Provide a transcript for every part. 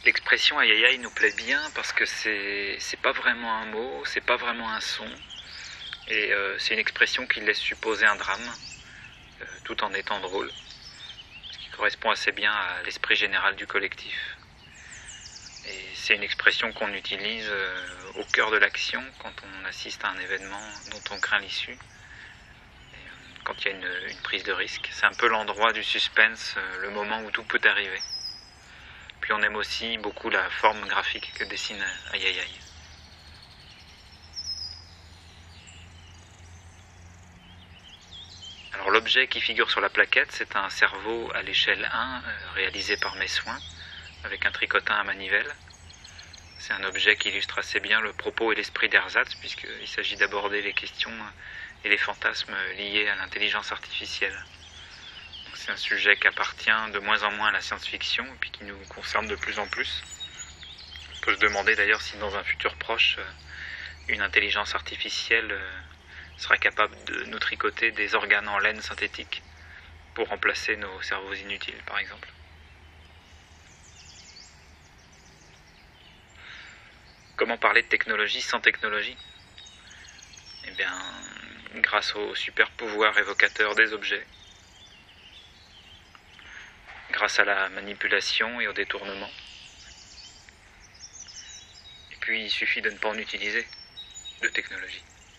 L'expression aïe aïe aïe nous plaît bien parce que c'est pas vraiment un mot, c'est pas vraiment un son, et c'est une expression qui laisse supposer un drame, tout en étant drôle, ce qui correspond assez bien à l'esprit général du collectif. Et c'est une expression qu'on utilise au cœur de l'action quand on assiste à un événement dont on craint l'issue, quand il y a une prise de risque. C'est un peu l'endroit du suspense, le moment où tout peut arriver. Puis on aime aussi beaucoup la forme graphique que dessine Aïe Aïe Aïe. Alors l'objet qui figure sur la plaquette, c'est un cerveau à l'échelle 1, réalisé par mes soins, avec un tricotin à manivelle. C'est un objet qui illustre assez bien le propos et l'esprit d'Ersatz, puisqu'il s'agit d'aborder les questions et les fantasmes liés à l'intelligence artificielle. C'est un sujet qui appartient de moins en moins à la science-fiction et puis qui nous concerne de plus en plus. On peut se demander d'ailleurs si dans un futur proche, une intelligence artificielle sera capable de nous tricoter des organes en laine synthétique pour remplacer nos cerveaux inutiles, par exemple. Comment parler de technologie sans technologie ? Eh bien, grâce au super pouvoir évocateur des objets, grâce à la manipulation et au détournement. Et puis il suffit de ne pas en utiliser de technologie.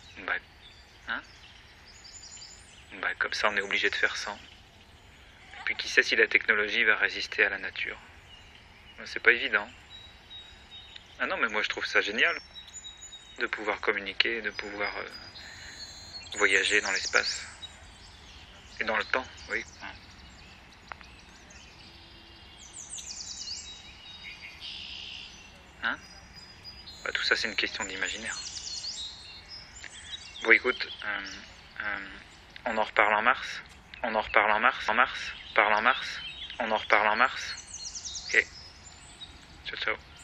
Comme ça on est obligé de faire sans. Et puis qui sait si la technologie va résister à la nature. C'est pas évident. Ah non, mais moi je trouve ça génial de pouvoir communiquer, de pouvoir voyager dans l'espace et dans le temps, oui. Tout ça c'est une question d'imaginaire. Bon écoute, on en reparle en mars. On en reparle en mars. On en reparle en mars. Ok. Ciao ciao.